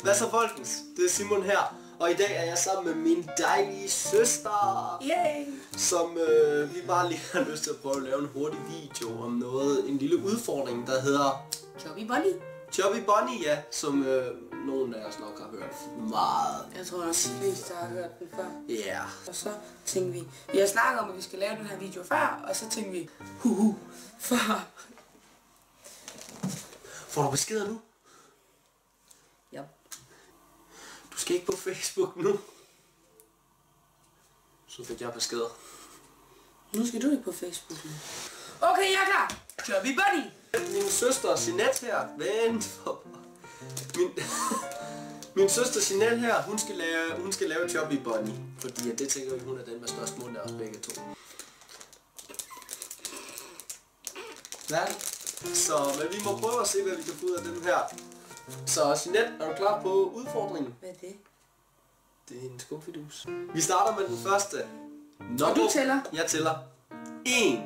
Hvad så folkens? Det er Simon her, og i dag er jeg sammen med min dejlige søster, som vi bare lige har lyst til at prøve at lave en hurtig video om noget, en lille udfordring, der hedder Chubby Bunny. Chubby Bunny, ja, som nogen af os nok har hørt meget. Jeg tror også de fleste har hørt den før. Ja. Yeah. Og så tænkte vi har snakket om, at vi skal lave den her video før, og så tænkte vi, før. Får du beskeder nu? Ja. Du skal ikke på Facebook nu. Så fik jeg beskeder. Nu skal du ikke på Facebook nu. Okay, jeg er klar. Chubby Bunny. Min søster Jeanette her, min søster Jeanette her, hun skal lave Chubby Bunny, fordi det tænker vi, hun er den med størst mund af os begge to. Hvad? Så men vi må prøve at se, hvad vi kan få ud af den her. Så Jeanette, er du klar på udfordringen? Hvad er det? Det er en skumfidus. Vi starter med den første. Og du tæller? Jeg tæller. 1.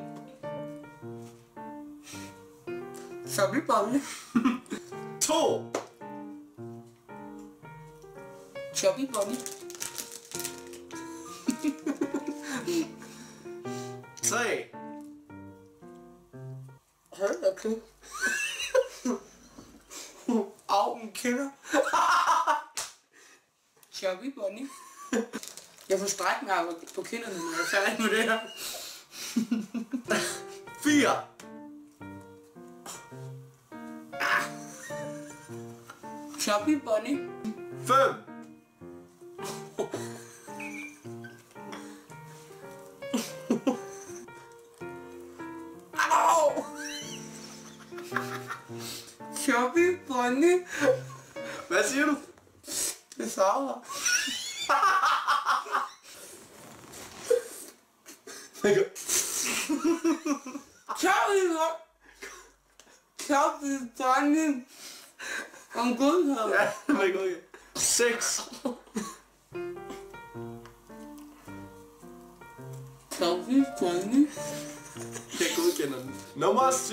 Chubby Bunny. 2. Chubby Bunny. 3. Hold da kæft. Au, min kinder. Chubby Bunny. Jeg får strækmærker på kinderne, når jeg falder med det her. 4. Chubby Bunny. 5. Au! Chubby Bunny. Hvad siger du? Det savler. Chubby Bunny. I'm good her. Ja, det er godt. 6. Chubby Bunny. Jeg godkender den. Nummer 7.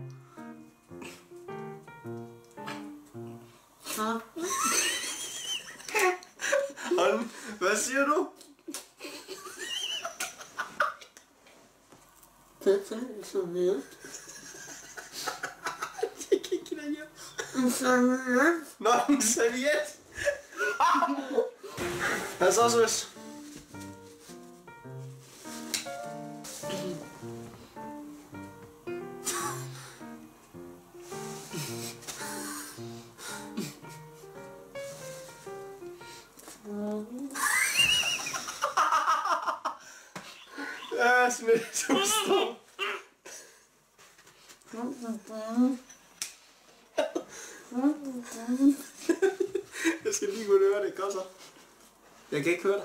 Hvad siger du? Det er så vildt. Jeg kan ikke give dig hjem. En serviet. Nå, en serviet. Hvad så, søs? Ja, Smith, du står. Jeg skal lige gå og høre det, godt så. Jeg kan ikke høre dig.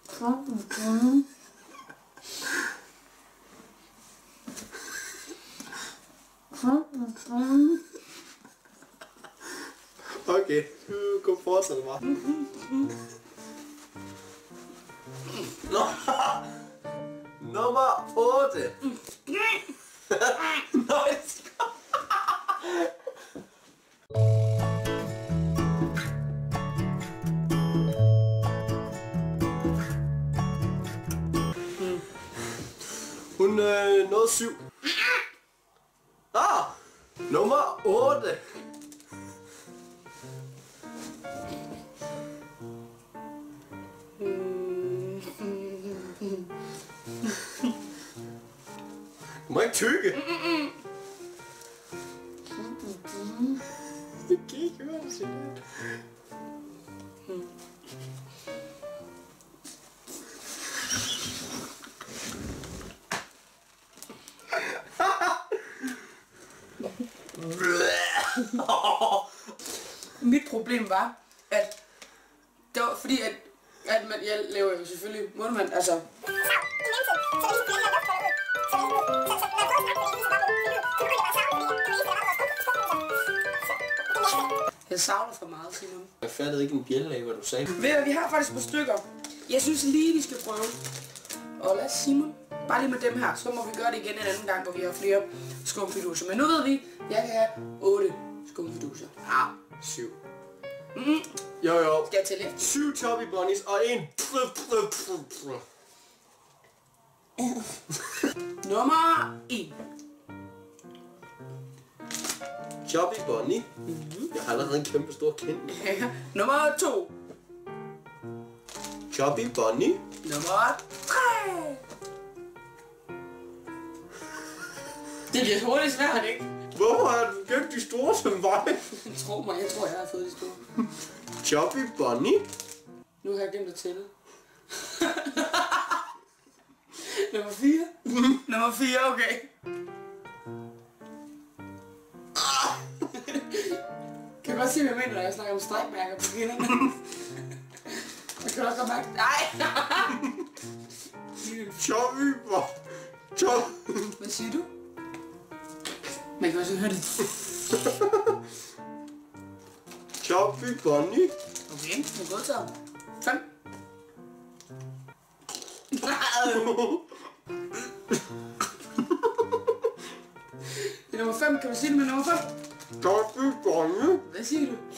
Okay, nu gå fortsæt bare. Nå. Nummer 8. Nice. Hun nåede 7. Nummer 8. Du må ikke tykke. Jeg kan ikke høre det, Jeanette. Mit problem var, at det var fordi, at jeg laver jo selvfølgelig mundmand, altså. Jeg savler for meget, Simon. Jeg fattede ikke en bjælle af, hvad du sagde. Ved vi har faktisk et par stykker. Jeg synes lige, vi skal prøve. Og lad Simon, bare lige med dem her, så må vi gøre det igen en anden gang, hvor vi har flere skumfiduser. Men nu ved vi, jeg kan have 8 skumfiduser. 7. Jo. Skal jeg tælle? 7 Chubby Bunnies og en... Nummer 1. Chubby Bunny. Jeg har allerede en kæmpe stor kind. Nummer 2. Chubby Bunny. Nummer 3. Det bliver hurtigt svært, ikke? Hvorfor har du gemt de store som mig? Tro mig, jeg tror, jeg har fået de store. Chubby Bunny. Nu har jeg glemt at tælle. Nummer 4. Nummer 4, okay. Kan du godt se, hvad jeg mener, når jeg snakker om stregmærker på kinderne? Jeg kan også godt mærke... Nej! Chubby Bunny. Hvad siger du? Man kan også høre det. Chubby Bunny. Okay, det er godt så. 5. Det er nummer 5. Kan du sige det med nummer 5? Chubby Bunny. Hvad siger du?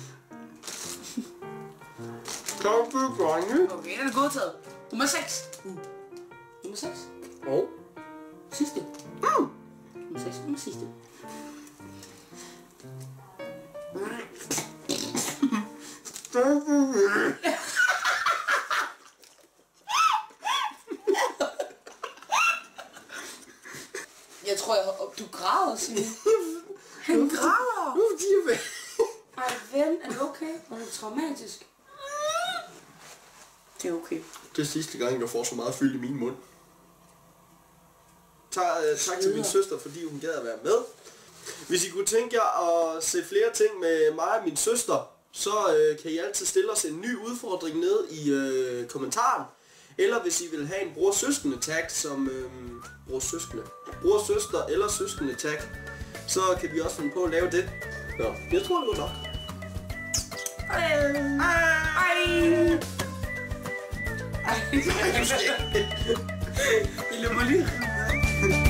Chubby Bunny. Okay, den er godtaget. Nummer 6. Nummer 6. Og? Sidste. Nummer 6. Nummer sidste. Jeg tror, du græder, Signe. Han græder. Nu er de væk. Ej, ven, er det okay? Var det traumatisk? Det er okay. Det er sidste gang, jeg får så meget fyld i min mund. Tak til min søster, fordi hun gad at være med. Hvis I kunne tænke jer at se flere ting med mig og min søster, så kan I altid stille os en ny udfordring ned i kommentaren. Eller hvis I vil have en bror-søskende tag, som bror-søster eller søskende tag, så kan vi også finde på at lave det. Ja, jeg tror det går nok. I løber lige.